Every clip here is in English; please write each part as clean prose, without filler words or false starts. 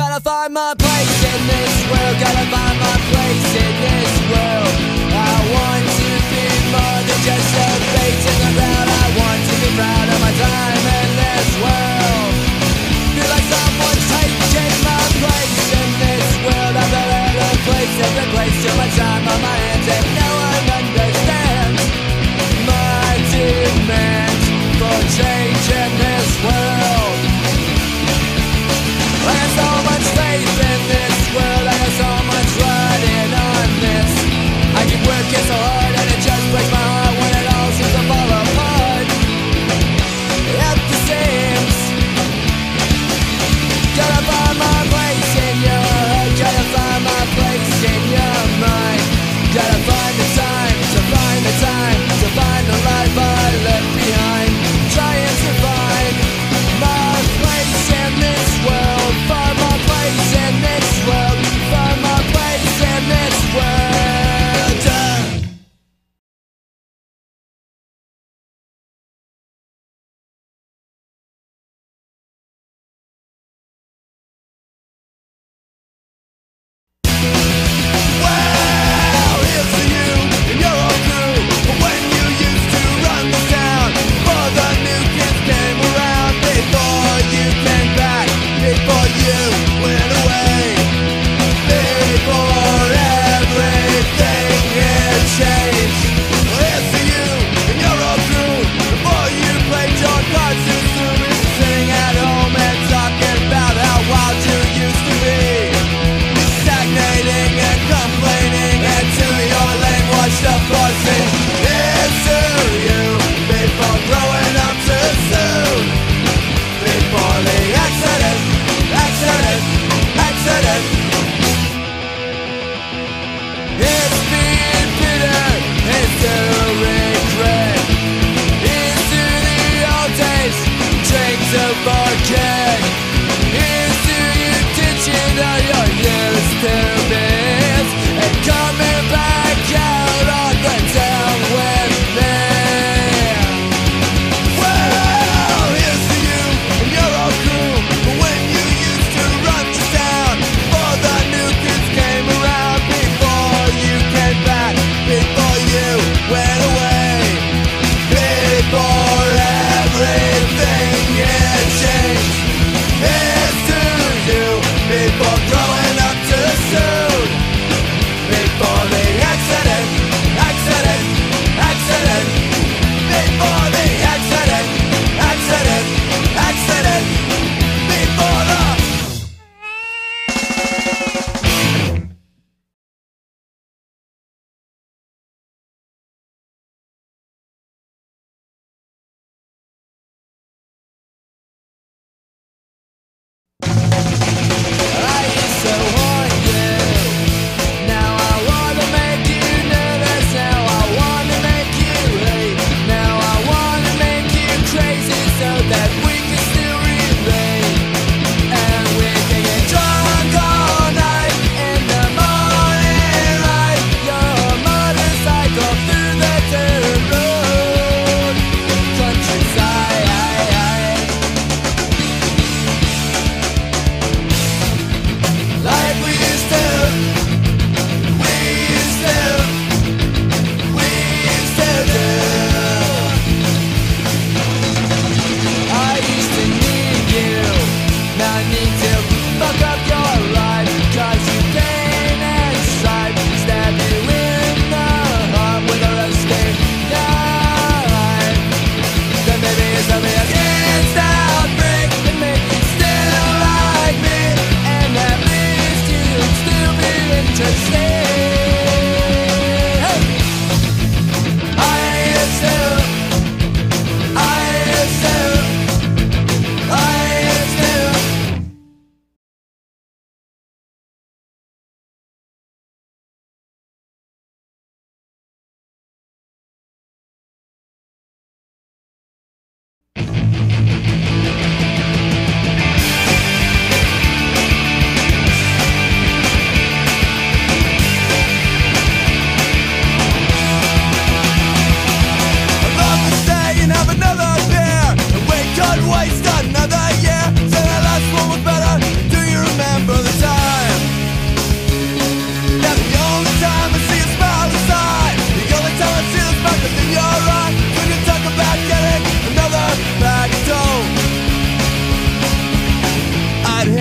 Gotta find my place in this world. Gotta find my place in this world. I want to be more than just a face in the crowd. I want to be proud of my time in this world. Feel like someone's taking my place in this world. I've got a place and a place to my time on my hands, and no one understands my demand for change in this world. I got so much faith in this world. I got so much riding on this. I keep working so hard and it just breaks my heart when it all seems to fall apart at the seams.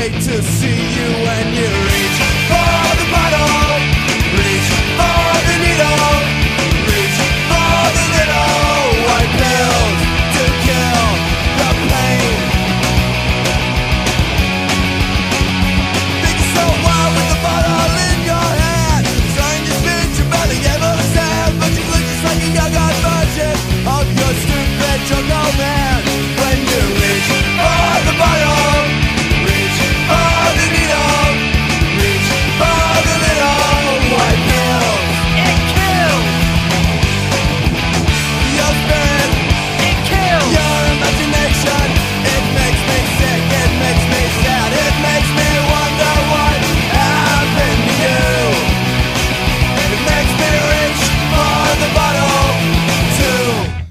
hate to see you when you reach for the bottle, reach for the needle, reach for the little white pills to kill the pain. Think you're so wild with the bottle in your hand, trying to spit your belly able to stand, but you look just like a young version of your stupid drunk old man. When you reach for the bottle, reach for the needle, reach for the little white pill. It kills! Your spirit, It kills! your imagination, it makes me sick, it makes me sad, it makes me wonder what happened to you. It makes me reach for the bottle too.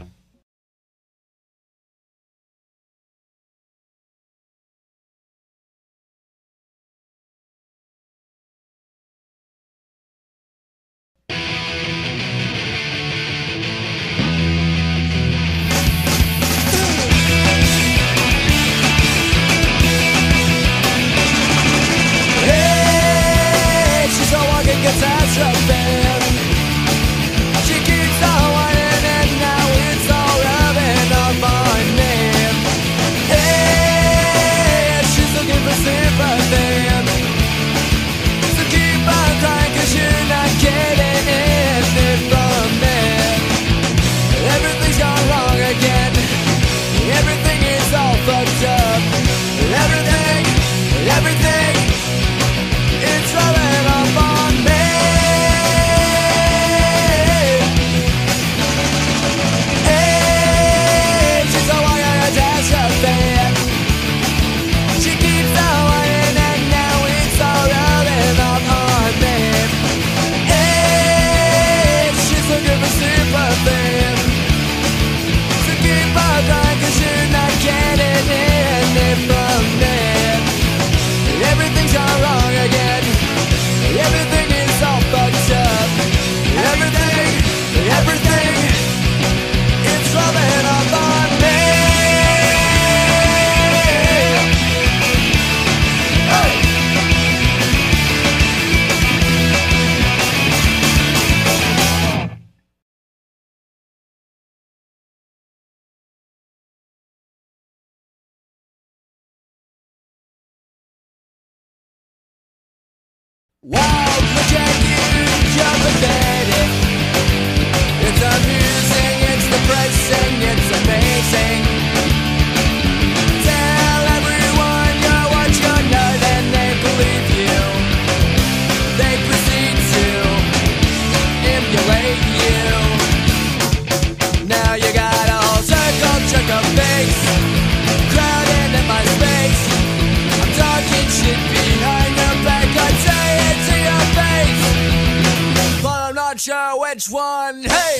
Hey, she's a walking catastrophe. She keeps on whining and now it's all rubbing off on me. Hey, she's looking for sympathy. So keep on crying 'cause you're not getting anything from me. Everything's gone wrong again. Everything is all fucked up. Everything, it's rubbing off on me. Hey, she's a walking catastrophe. She keeps on whining and now it's all rubbing off on me. Hey, she's looking for sympathy. So keep on crying 'cause you're not getting anything from me. Everything's gone wrong again. Everything is all fucked up. Everything, it's rubbing off on me. Hey! Wow, look at you, you're pathetic. It's amusing, it's depressing, it's amazing. Tell everyone you're what you're not and they believe you. They proceed to emulate you. Now you got a whole circle, jerk of face, crowding in my space. I'm talking shit behind your back, I say it to your face, but I'm not sure which one. Hey!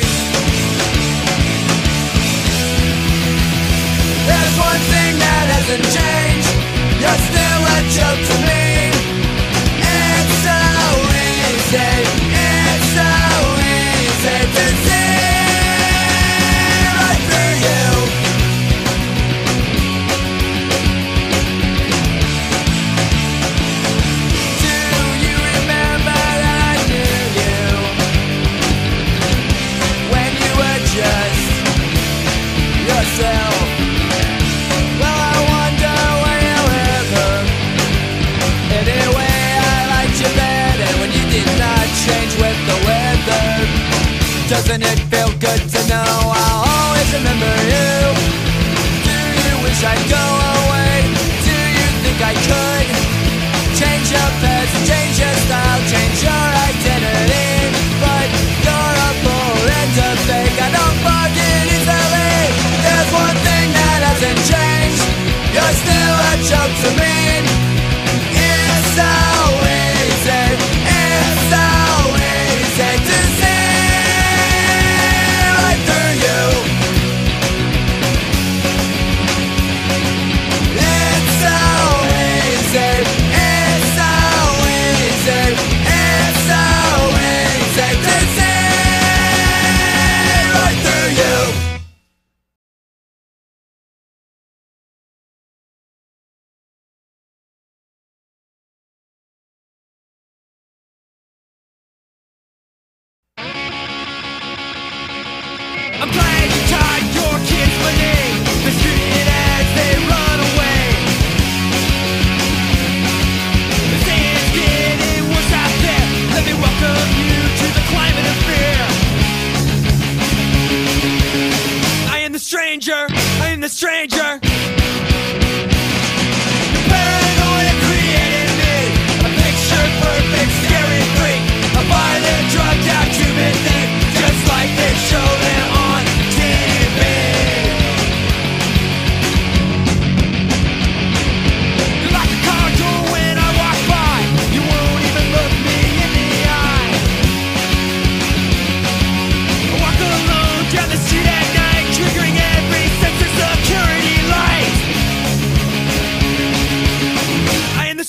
There's one thing that hasn't changed. You're still a joke to me. It's so easy. It's so easy to see right through you. Do you remember that I knew you when you were just yourself? Well, I wonder will you ever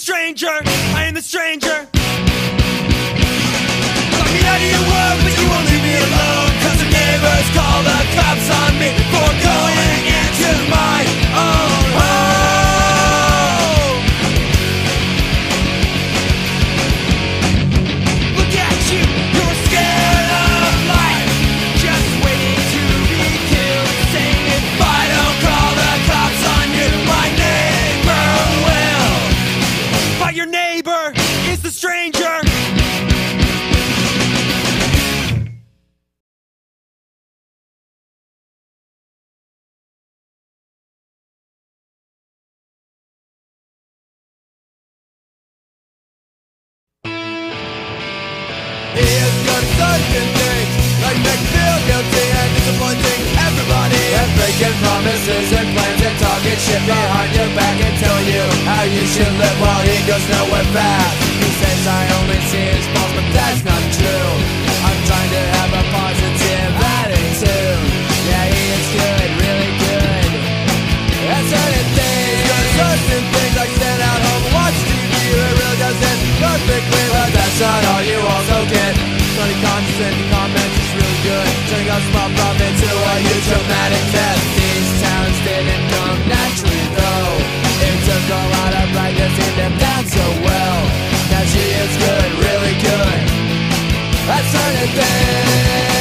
stranger, I am the stranger. Lock me out of your world, but you won't leave me alone. Cause the neighbors call the cops on me for going into my own home. Look at you, you're scared of life, just waiting to be killed. Saying if I don't call the cops on you, my neighbor will. But your neighbor is the stranger. He is good at certain things, like make me feel guilty and disappointing everybody, and breaking promises and plans and talking shit behind your back and telling you how you should live while he goes nowhere fast. He says I only see his faults, but that's not true. I'm trying to have a positive attitude. Yeah, he is good, really good at certain things. Good at certain things, like stand out home and watch TV. It really doesn't perfectly, but that's not all you also get. Funny condescending comments is really good. Turning out small profit to a huge dramatic test. These towns didn't come naturally though. It took a lot of practice to them down so well. Now she is good, really good at certain things.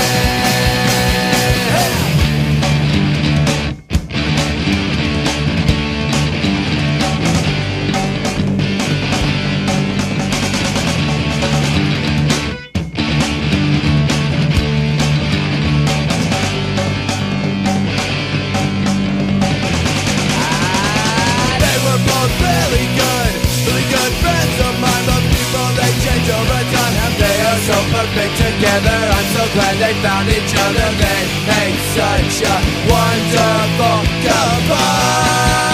Really good friends of mine, but people they change over time, and they are so perfect together. I'm so glad they found each other. They make such a wonderful couple.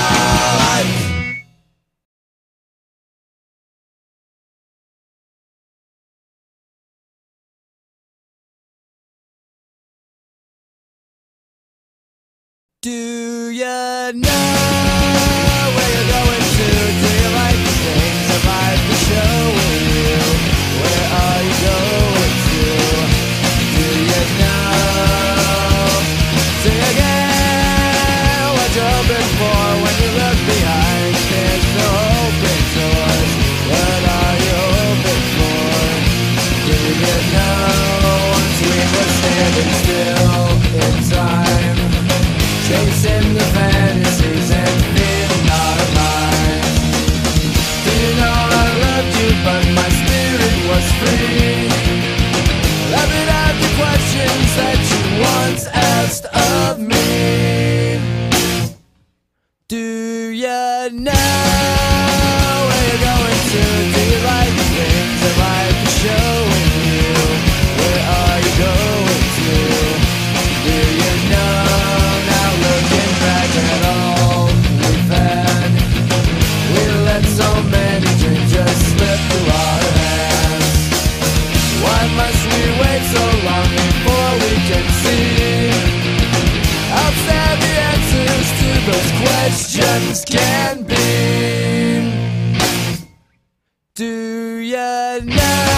Do you know where you're going to? Do you like the things of life to show you? Where are you going to? Do you know? Sing again what you're hoping for when you look behind. There's no open doors. What are you hoping for? Do you know? Once we were standing still in time, chasing the fantasies and feeling out of mind. Do you know I loved you, but my spirit was free? Laughing at the questions that you once asked of me. Do you know where you're going to? Do you like the things that life is showing you? Where are you going to? Do you know? Looking back at all we've had, we let so many dreams just slip through our hands. Why must we wait so long before we can see how sad the answers to those questions can be? Do you know